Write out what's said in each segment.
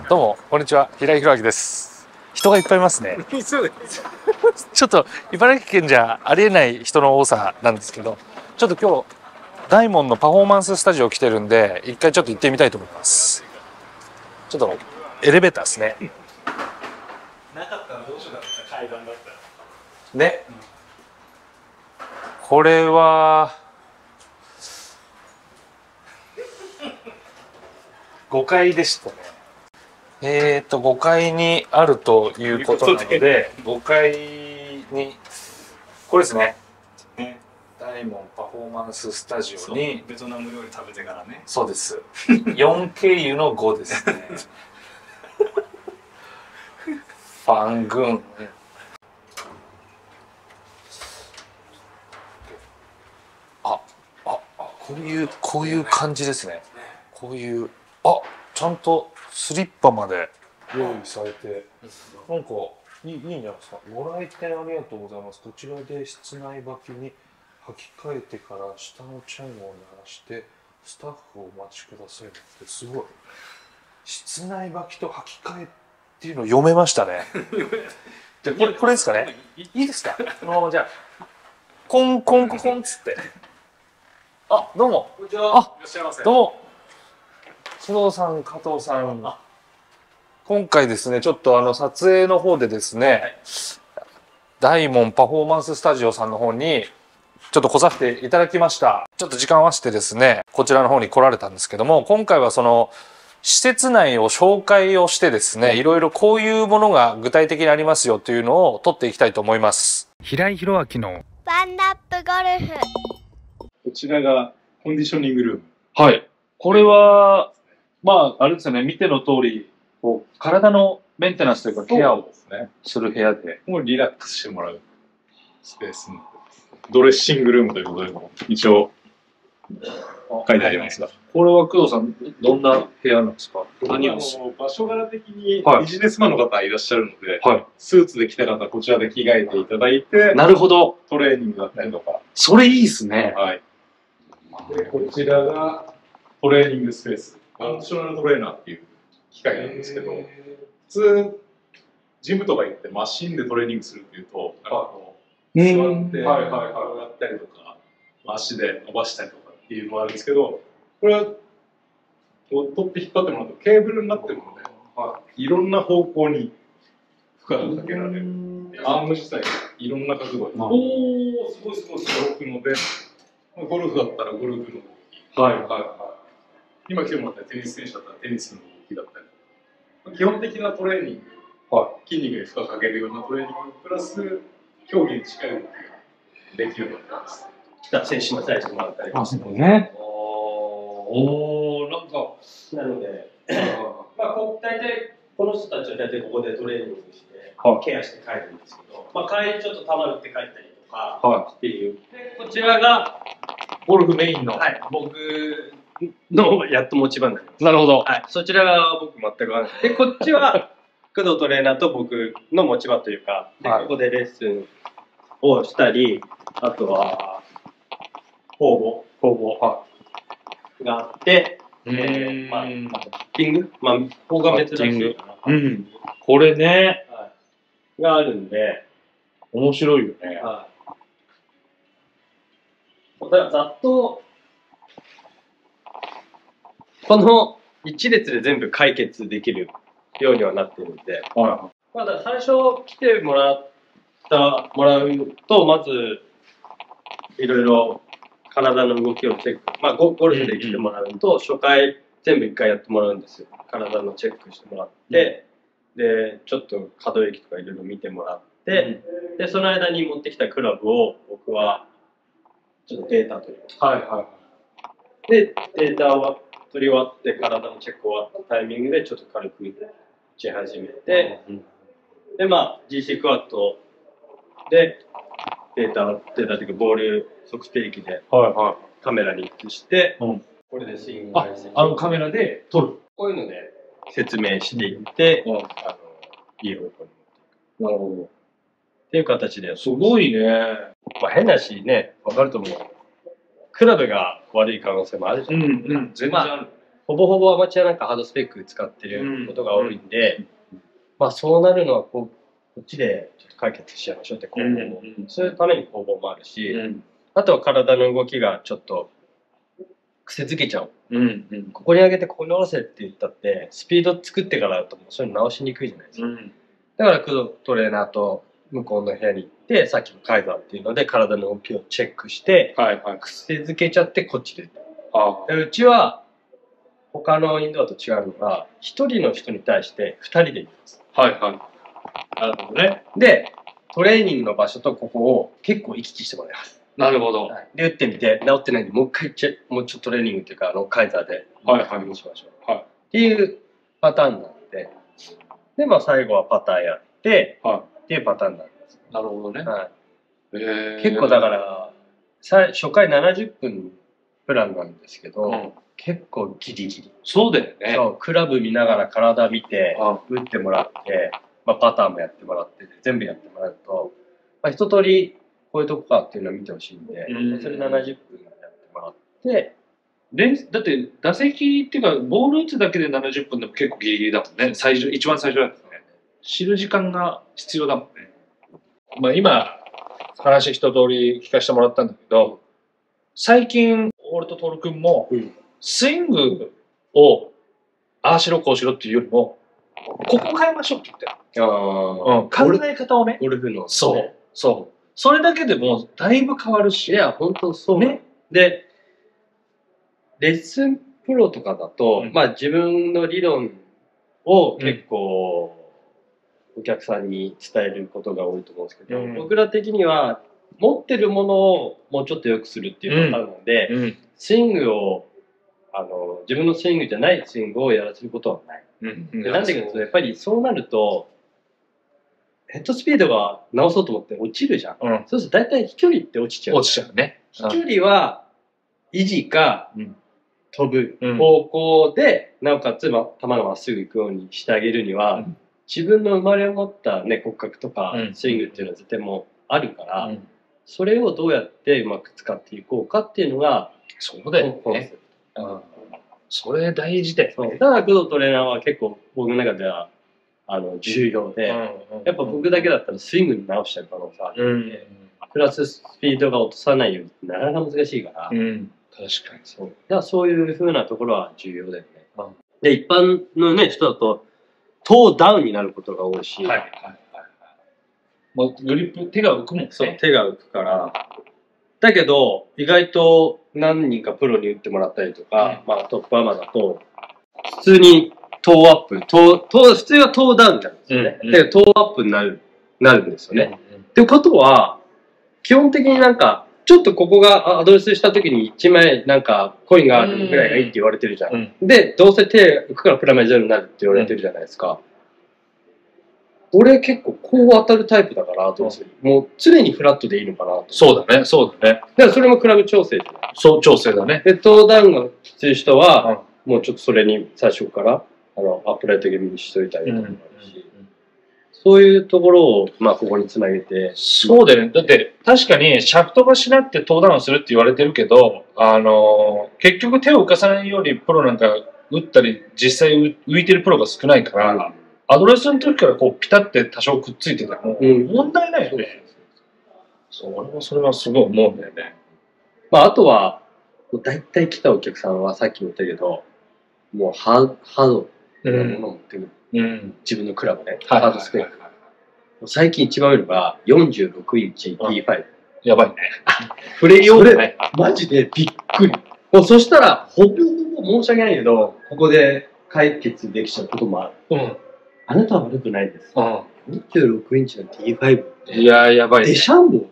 どうもこんにちは、平井宏明です。人がいっぱいいますね。ちょっと茨城県じゃありえない人の多さなんですけど、ちょっと今日大門のパフォーマンススタジオ来てるんで、一回ちょっと行ってみたいと思います。ちょっとエレベーターですね。 なかったらどうしようかった階段だったらね、これは5階でしたね。5階にあるということなので、5階にこれですね。大門パフォーマンススタジオにベトナム料理食べてからね。 そうです。4経由の5ですね。ファングン。こういう感じですね。こういうちゃんとスリッパまで用意されて、なんかいいんじゃないですか。ご来店ありがとうございます。こちらで室内履きに履き替えてから下のチャイムを鳴らしてスタッフをお待ちくださいって、すごい。室内履きと履き替えっていうのを読めましたね。でこれですかね。いいですか。このままじゃあコンコンコンっつって。どうも。 こんにちは。いらっしゃいませ。 どうも。須藤さん、加藤さん。今回ですね、ちょっと撮影の方でですね、大門パフォーマンススタジオさんの方にちょっと来させていただきました。ちょっと時間を合わせてですね、こちらの方に来られたんですけども、今回はその施設内を紹介をしてですね、いろいろこういうものが具体的にありますよというのを撮っていきたいと思います。平井宏明のワンナップゴルフ。 こちらがコンディショニングルーム。 はい。これは、あれですよね、見ての通り、こう、体のメンテナンスというかケアをする部屋で。 もうリラックスしてもらうスペースに。ドレッシングルームということで、一応書いてありますが。 これは工藤さん、どんな部屋なんですか？何を場所柄的にビジネスマンの方いらっしゃるので、スーツで来た方はこちらで着替えていただいて、 なるほど。 トレーニングだったりとか。 それいいですね。 はい。で、こちらがトレーニングスペース。ファンクショナルトレーナーっていう機械なんですけど、普通、ジムとか行ってマシンでトレーニングするっていうと、なんかこう、座って上がったりとか、足で伸ばしたりとかっていうのがあるんですけど、これは取って引っ張ってもらうとケーブルになってるので、いろんな方向に負荷がかけられる。アーム自体がいろんな角度に。すごい動くので、ゴルフだったらゴルフの動き。今来てもらったテニス選手だったらテニスの動きだったり。基本的なトレーニング、筋肉に負荷かけるようなトレーニングプラス競技に近い動きができるようになります。来た選手マッサージしてもらったり。 そうね。 なので、大体この人たちは大体ここでトレーニングして、ケアして帰るんですけど、帰りちょっと球打って帰ったりとかっていう。で、こちらがゴルフメインの。 僕のやっと持ち場になります。 なるほど。 そちらが僕全くない。で、こっちは工藤トレーナーと僕の持ち場というか、でここでレッスンをしたり、あとは公募があって、ピッピングここが珍しいかな。 これね。 があるんで。 面白いよね。 だからざっと、この一列で全部解決できるようにはなってるんで。まだ最初来てもらうと、まず、いろいろ体の動きをチェック。ゴルフで来てもらうと、初回全部一回やってもらうんですよ。体のチェックしてもらって、で、ちょっと可動域とかいろいろ見てもらって、で、その間に持ってきたクラブを僕は、ちょっとデータ取ります。で、データを取り終わって、体のチェック終わったタイミングでちょっと軽く打ち始めて、で、GC クワットでデータというか、ボール測定器でカメラに映して、これでスイング解析。 カメラで撮る。 こういうので説明していって、いい方向に持っていく。 なるほど。 っていう形で。 すごいね。 変なしね、わかると思う。クラブが悪い可能性もあるじゃん。 全然ある。 ほぼほぼアマチュアなんかハードスペック使ってることが多いんで、まあそうなるのはこっちでちょっと解決しちゃいましょうって工房も、そういうために工房もあるし、あとは体の動きがちょっと癖づけちゃう。ここに上げてここに下ろせって言ったって、スピード作ってからだともうそういうの直しにくいじゃないですか。だから工藤トレーナーと向こうの部屋に行って、さっきのカイザーっていうので体の動きをチェックして、癖づけちゃってこっちで。うちは他のインドアと違うのが、一人の人に対して二人で行きます。 なるほどね。 で、トレーニングの場所とここを結構行き来してもらいます。 なるほど。 で、打ってみて、治ってないんで、もう一回もうちょっとトレーニングっていうか、カイザーで、しましょう。っていうパターンになって、で、まあ最後はパターやって、っていうパターンになるんです。 なるほどね。 結構だから、初回70分プランなんですけど、結構ギリギリ。 そうだよね。 そう、クラブ見ながら体見て、打ってもらって、まあパターンもやってもらって、全部やってもらうと、まあ一通りこういうとこかっていうのを見てほしいんで、それ70分やってもらって、 だって打席っていうか、ボール打つだけで70分でも結構ギリギリだもんね。一番最初だったね。知る時間が必要だもんね。まあ今、話一通り聞かせてもらったんだけど、最近、俺とトール君も、スイングをああしろこうしろっていうよりも、ここ変えましょうって言ってる。考え方をね。 ゴルフの。 そう。それだけでもだいぶ変わるし。 いや、本当そうね。で、レッスンプロとかだと、まあ自分の理論を結構お客さんに伝えることが多いと思うんですけど、僕ら的には持ってるものをもうちょっと良くするっていうパターンなんで、スイングを、自分のスイングじゃないスイングをやらせることはない。なんでかというと、やっぱりそうなると、ヘッドスピードが直そうと思って落ちるじゃん。そうすると大体飛距離って落ちちゃう。 落ちちゃうね。 飛距離は維持か飛ぶ方向で、なおかつ、球がまっすぐ行くようにしてあげるには、自分の生まれ持ったね、骨格とかスイングっていうのは絶対もうあるから、それをどうやってうまく使っていこうかっていうのが、 そうだよね。それ大事で。 だから工藤トレーナーは結構僕の中では重要で、やっぱ僕だけだったらスイングに直しちゃう可能性あるんで、プラススピードが落とさないようになかなか難しいから、 確かにそう。だからそういう風なところは重要だよね。で、一般のね、人だと、トーダウンになることが多いし、 もうグリップ、手が浮くもんね。 そう、手が浮くから。だけど、意外と何人かプロに打ってもらったりとか、まあトップアマだと、普通にトーアップ、普通はトーダウンになるんですよね。で、トーアップになるんですよね。っていうことは、基本的になんか、ちょっとここがアドレスした時に1枚なんかコインがあるぐらいがいいって言われてるじゃん。で、どうせ手浮くからプラマイゼロになるって言われてるじゃないですか。俺結構こう当たるタイプだから、もう常にフラットでいいのかなと。 そうだね。 だからそれもクラブ調整じゃない。 そう、調整だね。 で、トーダウンがきつい人は、もうちょっとそれに最初からアップライト気味にしといたりとかもあるし、そういうところを、まあ、ここにつなげて。 そうだよね。だって、確かに、シャフトがしなってトーダウンするって言われてるけど、結局手を浮かさないようにプロなんか打ったり、実際浮いてるプロが少ないから、アドレスの時からこう、ピタって多少くっついてても、問題ないよね。俺もそれはすごい思うんだよね。 まあ、あとは、大体来たお客さんはさっきも言ったけど、もうハードなものを持ってくる。自分のクラブね。ハードスペック。最近一番多いのが46インチ D5。 やばいね。 触れようね。マジでびっくり。もうそしたら、ほぼほぼ申し訳ないけど、ここで解決できちゃうこともある。あなたは悪くないです。46インチの D5 って。 いや、やばいね。 デシャンボ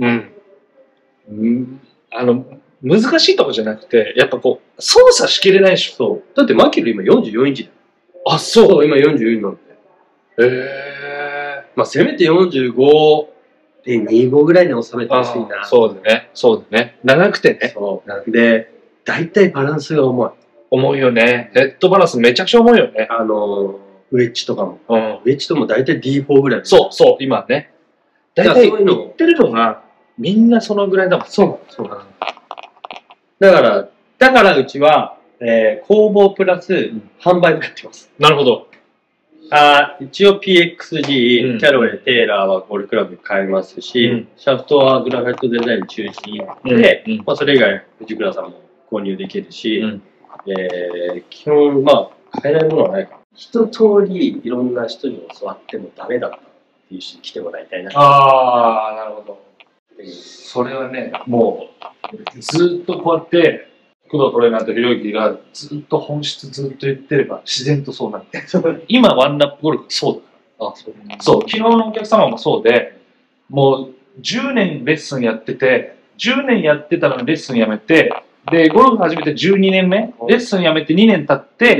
難しいとこじゃなくて、やっぱこう、操作しきれないでしょ。 そう。だってマキロ今44インチだよ。 あ、そう。 今44なんで。まあ、せめて45.25ぐらいに収めてほしいな。 そうだね。長くてね。 そう。で、大体バランスが重い。 重いよね。ヘッドバランスめちゃくちゃ重いよね。 ウェッジとかも。ウェッジとも大体 D4 ぐらい。 そう、今ね。大体言ってるのが、みんなそのぐらいだもん。 そう。だからうちは、 工房プラス販売もやってます。 なるほど。 一応 PXG、 うんキャロレ、テーラーはゴルフクラブに買えますし、 うんシャフトはグラファイトデザイン中心で、まあ、それ以外、藤倉さんも購入できるし、基本、まあ、買えないものはないか。一通りいろんな人に教わってもダメだったっていう人に来てもらいたいな。 ああ、なるほど。それはね、もう、ずっとこうやって、工藤トレーナーとひろゆきがずっと本質ずっと言ってれば自然とそうなる。今、ワンナップゴルフそうだ。そう、昨日のお客様もそうで、もう10年レッスンやってて、10年やってたのにレッスンやめて、で、ゴルフ始めて12年目、レッスンやめて2年経って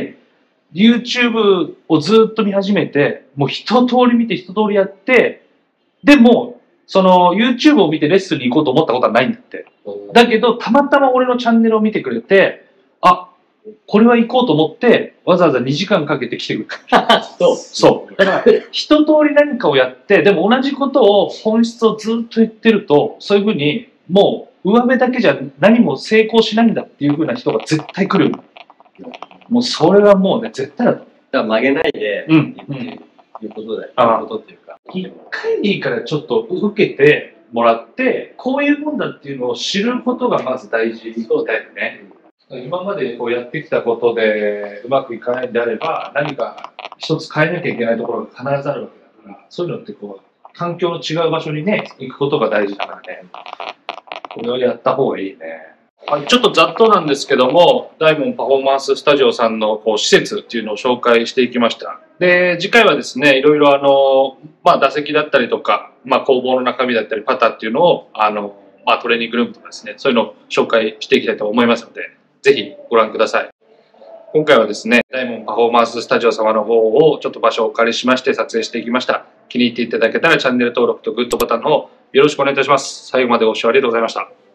、YouTube をずっと見始めて、もう一通り見て一通りやって、でも、その YouTube を見てレッスンに行こうと思ったことはないんだって。だけど、たまたま俺のチャンネルを見てくれて、あ、これは行こうと思って、わざわざ2時間かけて来てくれた。そう。だから、一通り何かをやって、でも同じことを、本質をずっと言ってると、そういうふうに、もう、上辺だけじゃ何も成功しないんだっていうふうな人が絶対来る。もう、それはもうね、絶対だと。 だから曲げないで、いうことだよ。いうことっていうか。 一回でいいからちょっと受けてもらって、こういうもんだっていうのを知ることがまず大事だよね。今までこうやってきたことでうまくいかないんであれば、何か一つ変えなきゃいけないところが必ずあるわけだから、そういうのってこう、環境の違う場所にね、行くことが大事だからね。これをやった方がいいね。ちょっとざっとなんですけども、大門パフォーマンススタジオさんのこう施設っていうのを紹介していきました。で、次回はですね、いろいろ打席だったりとか、工房の中身だったり、パターっていうのを、トレーニングルームとかですね、そういうのを紹介していきたいと思いますので、ぜひご覧ください。今回はですね、大門パフォーマンススタジオ様の方をちょっと場所をお借りしまして撮影していきました。気に入っていただけたらチャンネル登録とグッドボタンの方よろしくお願いいたします。最後までご視聴ありがとうございました。